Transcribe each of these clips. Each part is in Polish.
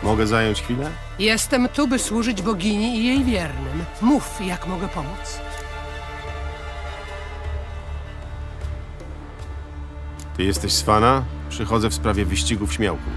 Mogę zająć chwilę? Jestem tu, by służyć bogini i jej wiernym. Mów, jak mogę pomóc. Ty jesteś z Fana? Przychodzę w sprawie wyścigów śmiałków.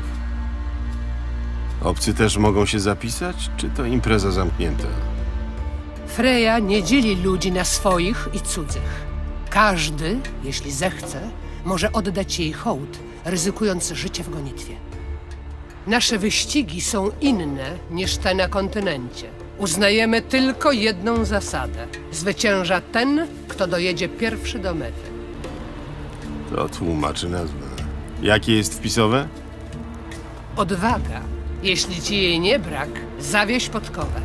Obcy też mogą się zapisać, czy to impreza zamknięta? Freja nie dzieli ludzi na swoich i cudzych. Każdy, jeśli zechce, może oddać jej hołd, ryzykując życie w gonitwie. Nasze wyścigi są inne niż te na kontynencie. Uznajemy tylko jedną zasadę. Zwycięża ten, kto dojedzie pierwszy do mety. To tłumaczy nazwę. Jakie jest wpisowe? Odwaga. Jeśli ci jej nie brak, zawieź podkowę.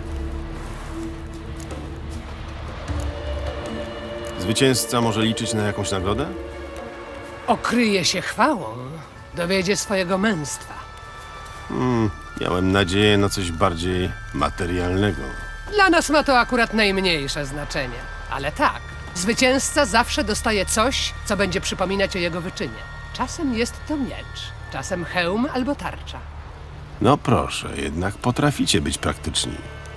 Zwycięzca może liczyć na jakąś nagrodę? Okryje się chwałą, dowiedzie swojego męstwa. Miałem nadzieję na coś bardziej materialnego. Dla nas ma to akurat najmniejsze znaczenie. Ale tak, zwycięzca zawsze dostaje coś, co będzie przypominać o jego wyczynie. Czasem jest to miecz, czasem hełm albo tarcza. No proszę, jednak potraficie być praktyczni.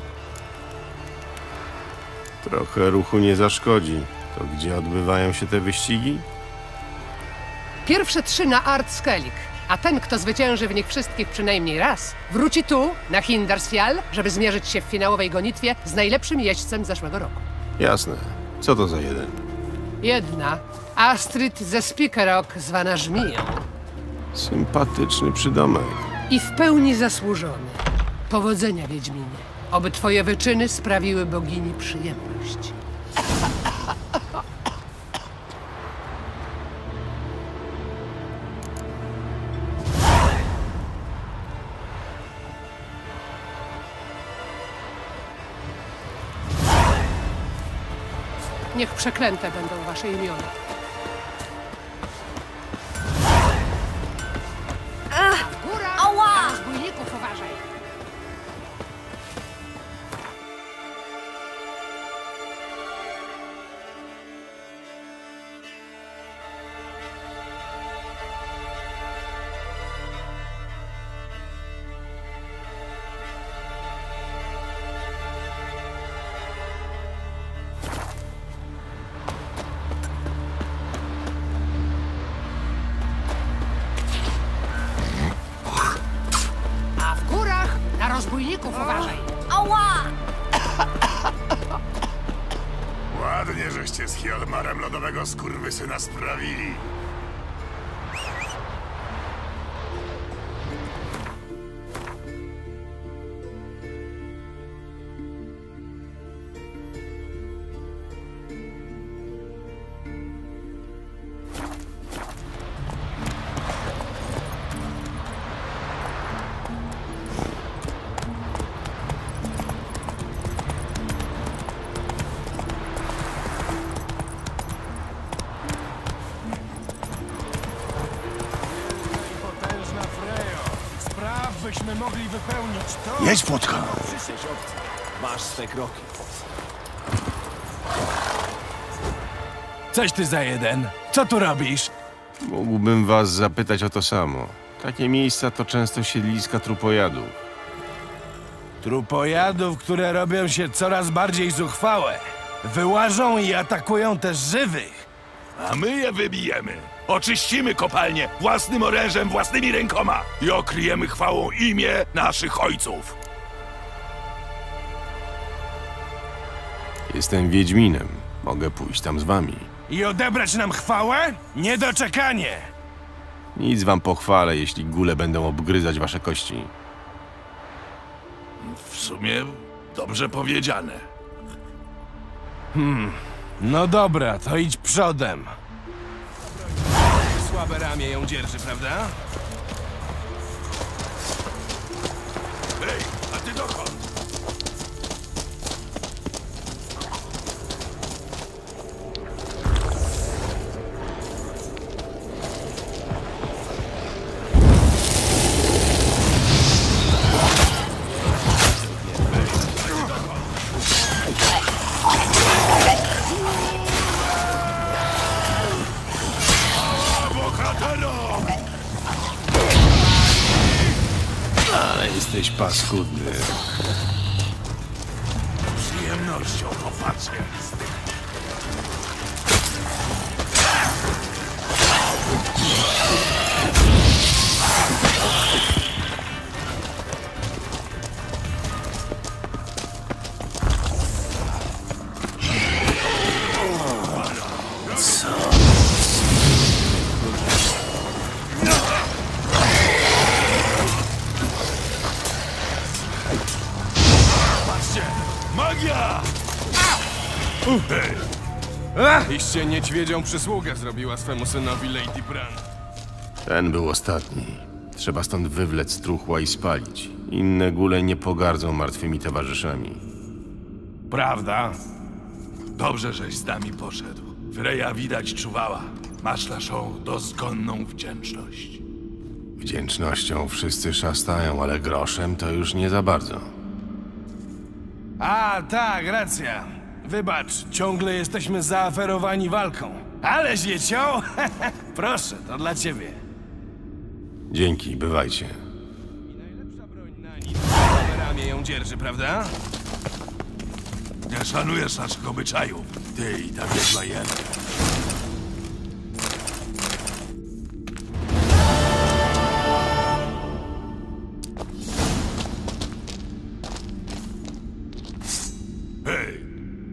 Trochę ruchu nie zaszkodzi. To gdzie odbywają się te wyścigi? Pierwsze 3 na Art Skellig, a ten, kto zwycięży w nich wszystkich przynajmniej raz, wróci tu, na Hindarsfjall, żeby zmierzyć się w finałowej gonitwie z najlepszym jeźdźcem zeszłego roku. Jasne. Co to za jeden? Jedna, Astrid ze Spikerok, zwana Żmiją. Sympatyczny przydomek. I w pełni zasłużony. Powodzenia, Wiedźminie. Oby twoje wyczyny sprawiły bogini przyjemność. Niech przeklęte będą wasze imiona. Góra! Ała! Na rozbójników uważaj! A w górach na rozbójników uważaj! Ała! Ładnie, żeście z Hjalmarem lodowego skurwysyna sprawili. Potężna Frejo, spraw byśmy mogli wypełnić to... Jedź, Płotka! Przysięć obcy, masz swe kroki. Coś ty za jeden? Co tu robisz? Mógłbym was zapytać o to samo. Takie miejsca to często siedliska trupojadów. Trupojadów, które robią się coraz bardziej zuchwałe. Wyłażą i atakują też żywych. A my je wybijemy. Oczyścimy kopalnię własnym orężem, własnymi rękoma i okryjemy chwałą imię naszych ojców. Jestem Wiedźminem. Mogę pójść tam z wami. I odebrać nam chwałę? Niedoczekanie! Nic wam pochwalę, jeśli góle będą obgryzać wasze kości. W sumie dobrze powiedziane. No dobra, to idź przodem. Słabe ramię ją dzierży, prawda? Ej, a ty dokąd? Bohatero! jesteś paskudny. Z przyjemnością popatrzę, jak zdechnie. Patrzcie! Magia! Iście niedźwiedzią przysługę zrobiła swemu synowi Lady Bran. Ten był ostatni. Trzeba stąd wywlec truchła i spalić. Inne góle nie pogardzą martwymi towarzyszami. Prawda? Dobrze, żeś z nami poszedł. Freja widać czuwała. Masz naszą dozgonną wdzięczność. Wdzięcznością wszyscy szastają, ale groszem to już nie za bardzo. A, tak, racja. Wybacz, ciągle jesteśmy zaaferowani walką. Aleś je ciął? Proszę, to dla ciebie. Dzięki, bywajcie. I najlepsza broń na nic. Na ramię ją dzierży, prawda? Nie szanujesz naszych obyczajów. Ty i ta biegła jen. Hej!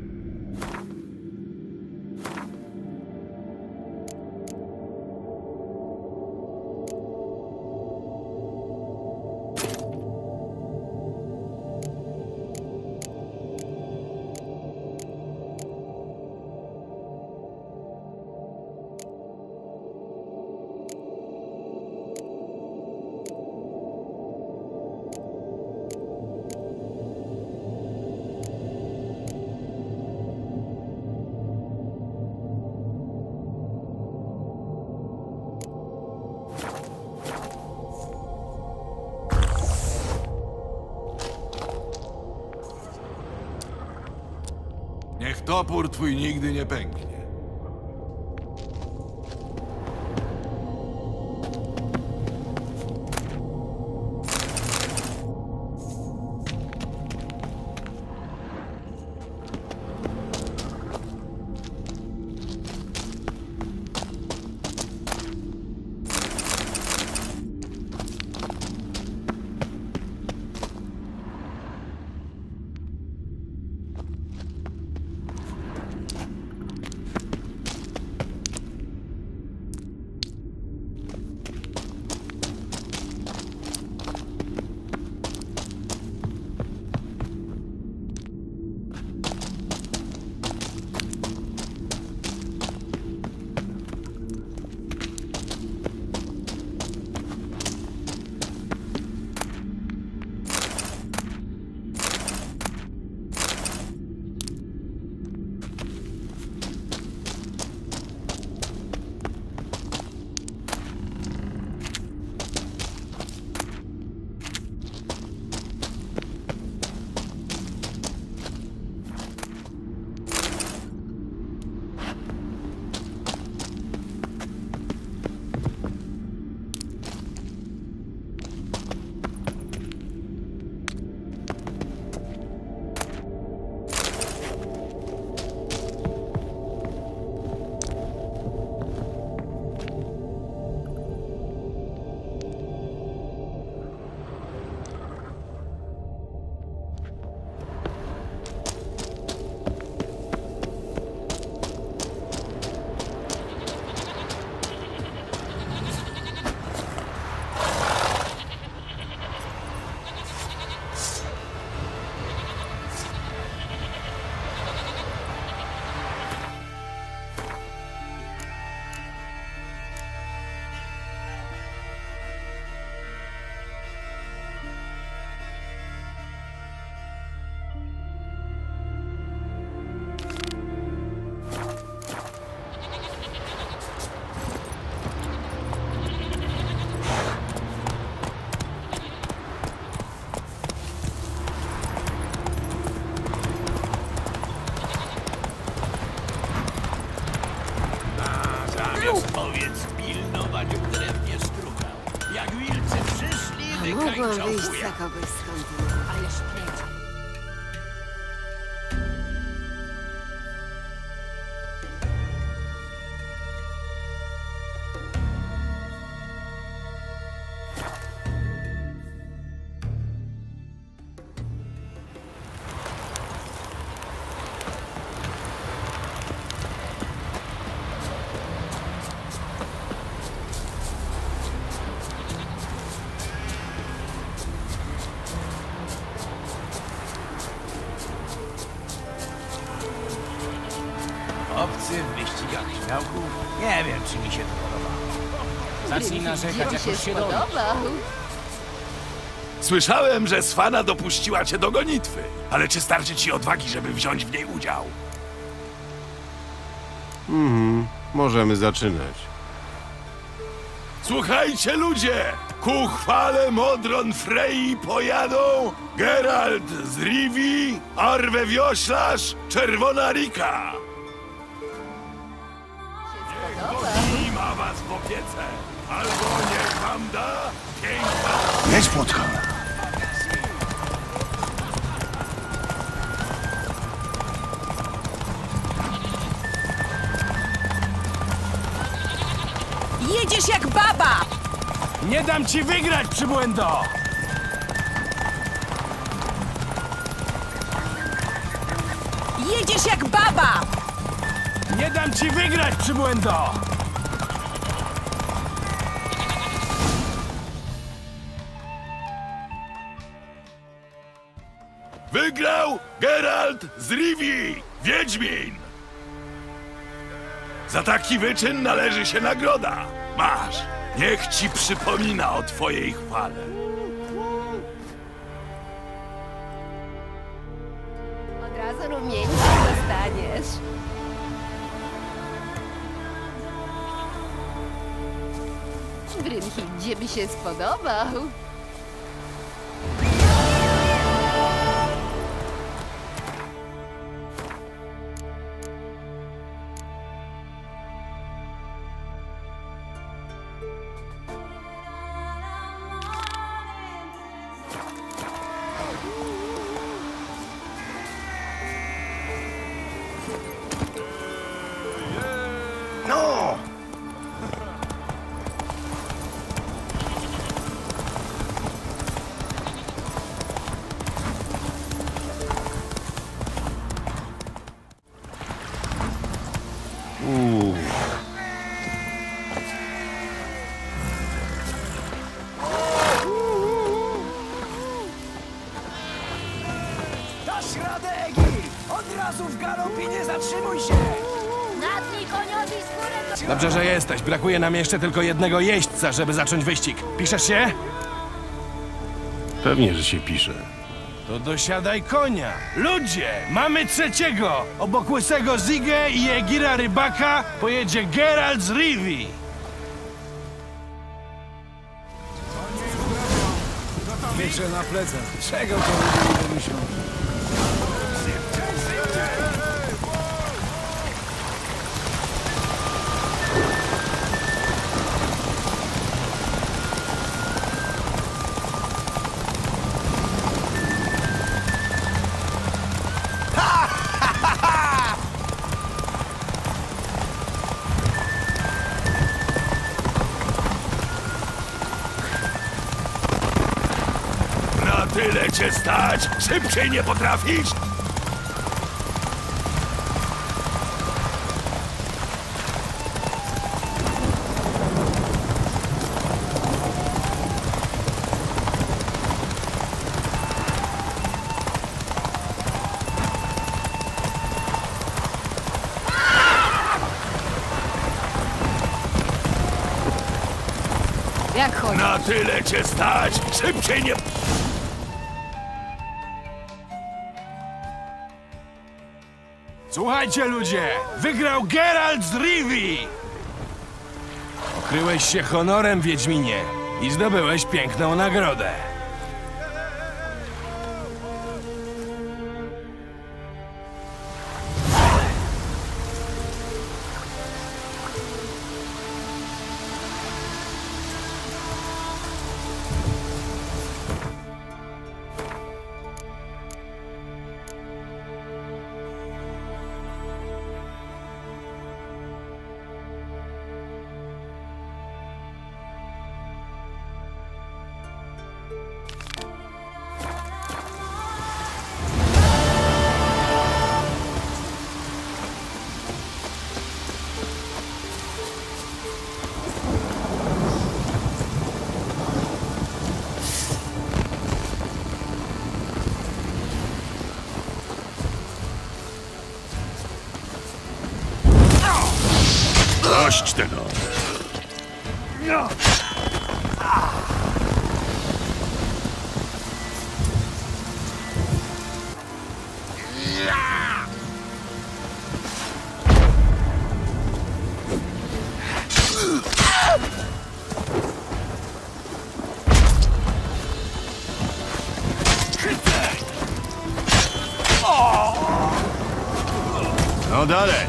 Niech topór twój nigdy nie pęknie. Mogłam wyjść za kogoś skąd. Ależ pięknie. Obcy w wyścigach śmiałków? Nie wiem, czy mi się to podoba. Zacznij narzekać, jak już się dowiesz. Słyszałem, że Swana dopuściła cię do gonitwy. Ale czy starczy ci odwagi, żeby wziąć w niej udział? Możemy zaczynać. Słuchajcie, ludzie! Ku chwale Modron Frey pojadą Geralt z Rivii, Arwe Wioślarz, Czerwona Rika. I ma was w opiece, albo niech wam da piękna... Jedź, Płotka. Jedziesz jak baba! Nie dam ci wygrać, przybłędo! Jedziesz jak baba! Nie dam ci wygrać, przybłędo! Wygrał Geralt z Rivii, Wiedźmin! Za taki wyczyn należy się nagroda. Masz, niech ci przypomina o twojej chwale. Od razu rumieńcem dostaniesz. Brynhildzie by się spodobał. No! Dasz radę, Egi! Od razu w galopie, nie zatrzymuj się! Nadnij koniowi skórę! Dobrze, że jesteś. Brakuje nam jeszcze tylko jednego jeźdźca, żeby zacząć wyścig. Piszesz się? Pewnie, że się pisze. To dosiadaj konia. Ludzie, mamy trzeciego. Obok łysego Zigę i Egira Rybaka pojedzie Geralt z Rivii. Miecze na plecach. Czego to ludzie nie wymyślą? Na tyle cię stać, szybciej nie potrafisz? Jak chodzi? Na tyle cię stać, szybciej nie... Słuchajcie, ludzie! Wygrał Geralt z Rivii! Okryłeś się honorem, Wiedźminie, i zdobyłeś piękną nagrodę. Dość tego! No dalej!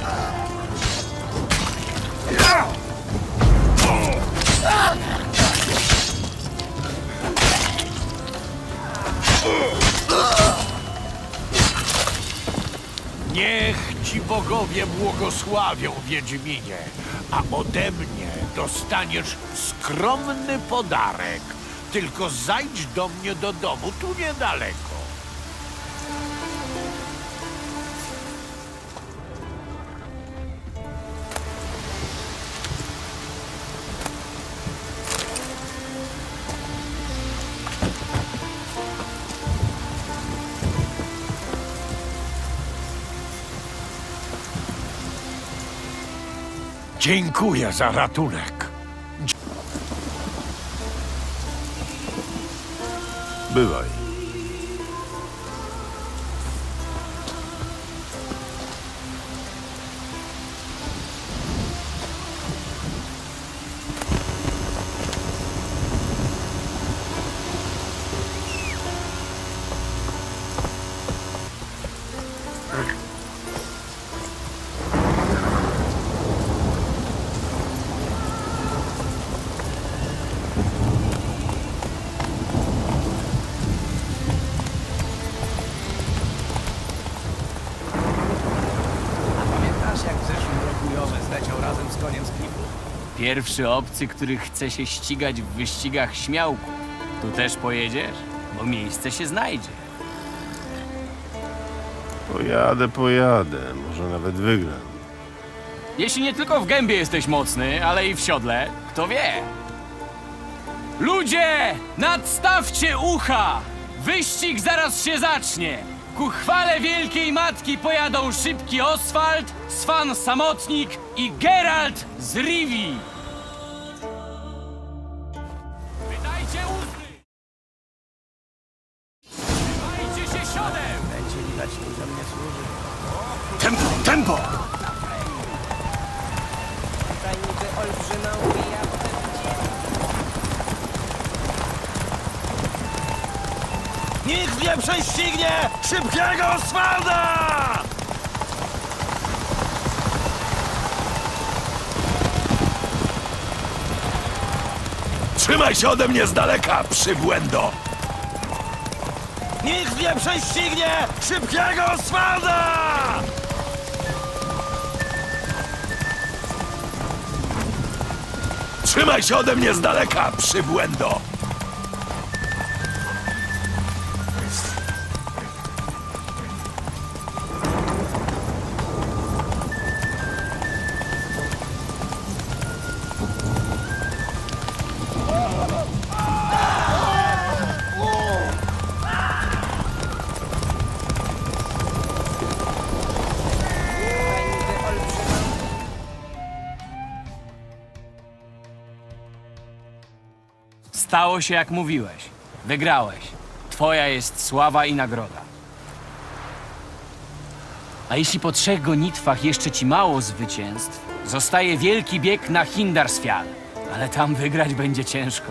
Niech ci bogowie błogosławią, Wiedźminie, a ode mnie dostaniesz skromny podarek. Tylko zajdź do mnie do domu, tu niedaleko. Dziękuję za ratunek. Bywaj. Pamiętasz, jak w zeszłym roku Jowe zleciał razem z koniem z klifu? Pierwszy obcy, który chce się ścigać w wyścigach śmiałków. Tu też pojedziesz? Bo miejsce się znajdzie. Pojadę. Może nawet wygram. Jeśli nie tylko w gębie jesteś mocny, ale i w siodle, kto wie? Ludzie! Nadstawcie ucha! Wyścig zaraz się zacznie! Ku chwale Wielkiej Matki pojadą szybki Oswald, Svan Samotnik i Geralt z Rivii! Wydajcie uzdy! Wydajcie się siodem! Będzie widać, ludziom nie służy. Tempo, tempo! Tutaj niby olbrzyma ubija, potem Nikt nie prześcignie szybkiego Oswalda! Trzymaj się ode mnie z daleka, przybłędo! Nikt nie prześcignie szybkiego Oswalda! Trzymaj się ode mnie z daleka, przybłędo! tutaj niby olbrzyma. Stało się jak mówiłeś. Wygrałeś. Twoja jest sława i nagroda. A jeśli po 3 gonitwach jeszcze ci mało zwycięstw, zostaje wielki bieg na Hindarsfjall. Ale tam wygrać będzie ciężko.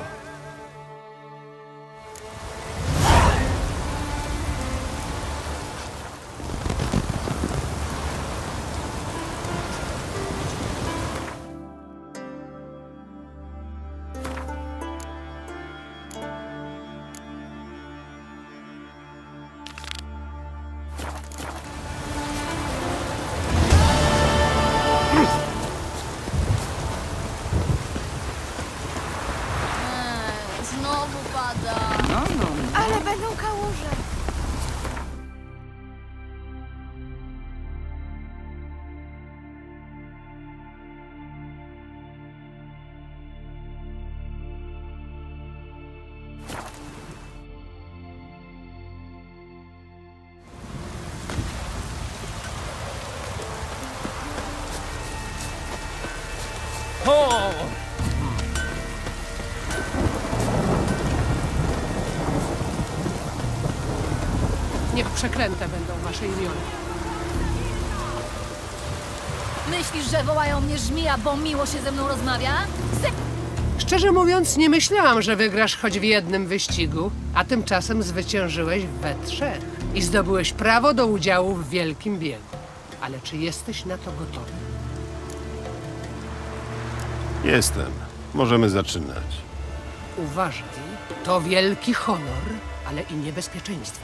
Znowu pada. Ale będą kałuże. przeklęte będą wasze imiona. Myślisz, że wołają mnie żmija, bo miło się ze mną rozmawia? Szczerze mówiąc, nie myślałam, że wygrasz choć w jednym wyścigu, a tymczasem zwyciężyłeś we 3 i zdobyłeś prawo do udziału w wielkim biegu. Ale czy jesteś na to gotowy? Jestem. Możemy zaczynać. Uważaj, to wielki honor, ale i niebezpieczeństwo.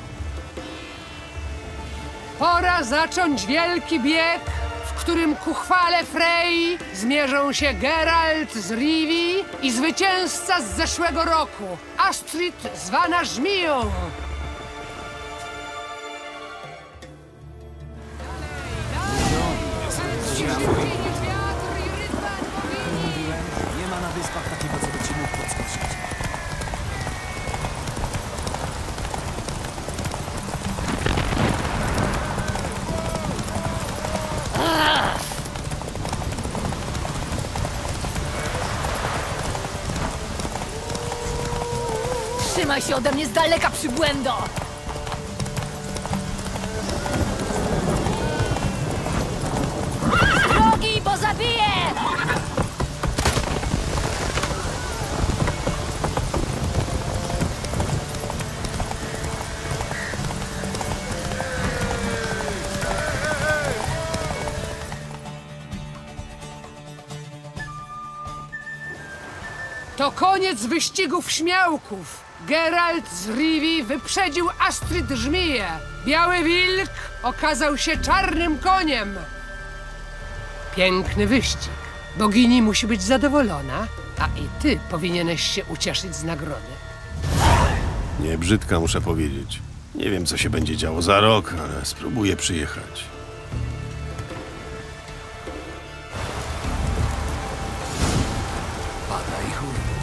Pora zacząć wielki bieg, w którym ku chwale Frey zmierzą się Geralt z Rivii i zwycięzca z zeszłego roku, Astrid zwana Żmiją. Nie ma na wyspach takiego, co by ci mógł podskoczyć. Trzymaj się ode mnie z daleka, przybłędo! Drogi, bo zabiję! To koniec wyścigów śmiałków. Geralt z Rivii wyprzedził Astrid Żmiję. Biały wilk okazał się czarnym koniem. Piękny wyścig. Bogini musi być zadowolona, a i ty powinieneś się ucieszyć z nagrody. Nie brzydka, muszę powiedzieć. Nie wiem, co się będzie działo za rok, ale spróbuję przyjechać. Pada i chuj.